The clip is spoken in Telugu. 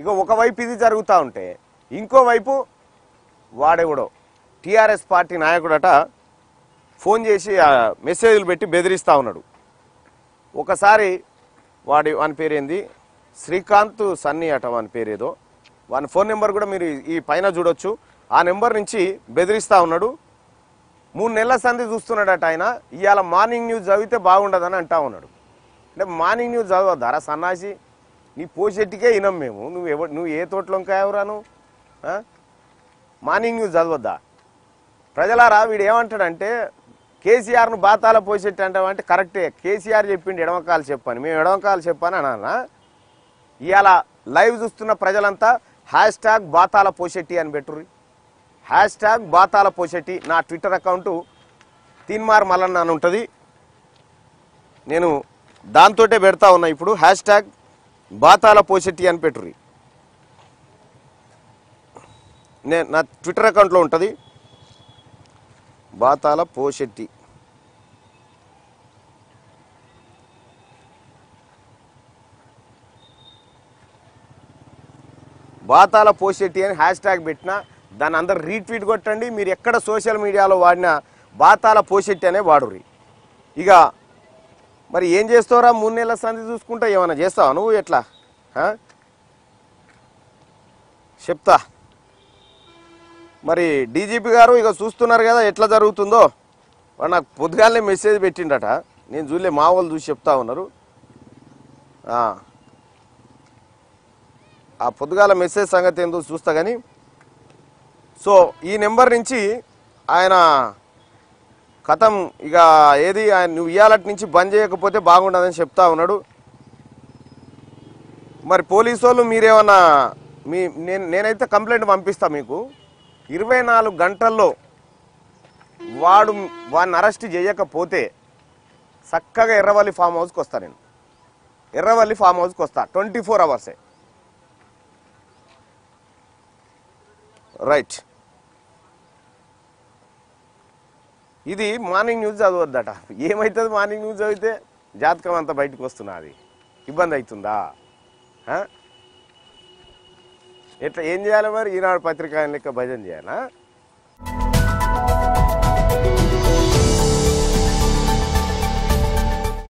ఇక ఒకవైపు ఇది జరుగుతూ ఉంటే ఇంకోవైపు వాడెవడో టీఆర్ఎస్ పార్టీ నాయకుడట ఫోన్ చేసి మెసేజ్లు పెట్టి బెదిరిస్తూ ఉన్నాడు. ఒకసారి వాని పేరేంది శ్రీకాంత్ సన్నీ అట వాని పేరేదో, వాని ఫోన్ నెంబర్ కూడా మీరు ఈ పైన చూడొచ్చు. ఆ నెంబర్ నుంచి బెదిరిస్తూ ఉన్నాడు. 3 నెలల సంధి చూస్తున్నాడట ఆయన. ఇవాళ మార్నింగ్ న్యూస్ చదివితే బాగుండదని అంటా ఉన్నాడు. అంటే మార్నింగ్ న్యూస్ చదవద్దారా సన్నాసి? నీ పోషెట్టికే వినం మేము. నువ్వు ఏ తోటలోంకాయవరా నువ్వు? మార్నింగ్ న్యూస్ చదవద్దా? ప్రజలారా వీడు ఏమంటాడంటే కేసీఆర్ను బాతాల పోషెట్టి అంటామంటే కరెక్టే. కేసీఆర్ చెప్పిండు ఎడమకాలు చెప్పని, మేము ఎడమకాలు చెప్పని అన్నా. ఇవాళ లైవ్ చూస్తున్న ప్రజలంతా హ్యాష్ట్యాగ్ బాతాల పోషెట్టి అని పెట్టుర్రి. హ్యాష్ట్యాగ్ బాతాల పోషెట్టి. నా ట్విట్టర్ అకౌంటు తీన్మార్ మల్లన్న అని ఉంటుంది. నేను దాంతోటే పెడతా ఉన్నా ఇప్పుడు. హ్యాష్ట్యాగ్ బాతాల పోషెట్టి అని పెట్టుర్రి. నా ట్విట్టర్ అకౌంట్లో ఉంటుంది బాతాల పోషెట్టి. బాతాల పోషెట్టి అని హ్యాష్ట్యాగ్ పెట్టినా దాన్ని అందరు రీట్వీట్ కొట్టండి. మీరు ఎక్కడ సోషల్ మీడియాలో వాడిన బాతాల పోషెట్టి అనే వాడుర్రి. ఇక మరి ఏం చేస్తావురా? 3 నెలల సంధి చూసుకుంటా ఏమైనా చేస్తావా నువ్వు? ఎట్లా చెప్తా. మరి డీజీపీ గారు ఇక చూస్తున్నారు కదా ఎట్లా జరుగుతుందో. వాడు నాకు పొద్దుగాలనే మెసేజ్ పెట్టిండట, నేను చూడలే, మా వాళ్ళు చూసి చెప్తా ఉన్నారు. ఆ పొద్దుగాల మెసేజ్ సంగతి ఏందో చూస్తా కానీ. సో ఈ నెంబర్ నుంచి ఆయన కథం ఇక ఏది ఆయన నువ్వు ఇవాళటి నుంచి బంద్ చేయకపోతే బాగుండదని చెప్తా ఉన్నాడు. మరి పోలీసు వాళ్ళు మీరేమన్నా నేనైతే కంప్లైంట్ పంపిస్తా మీకు. 24 గంటల్లో వాడిని అరెస్ట్ చేయకపోతే చక్కగా ఎర్రవల్లి ఫామ్ హౌస్కి వస్తా. నేను ఎర్రవల్లి ఫామ్ హౌస్కి వస్తా 24 అవర్సే. రైట్. ఇది మార్నింగ్ న్యూస్ చదవద్దట. ఏమవుతుంది మార్నింగ్ న్యూస్ చదివితే? జాతకం అంతా బయటకు వస్తున్నది. ఇబ్బంది అవుతుందా? ఎట్లా ఏం చేయాలి మరి? ఈనాడు పత్రిక లెక్క భజన చేయాలా?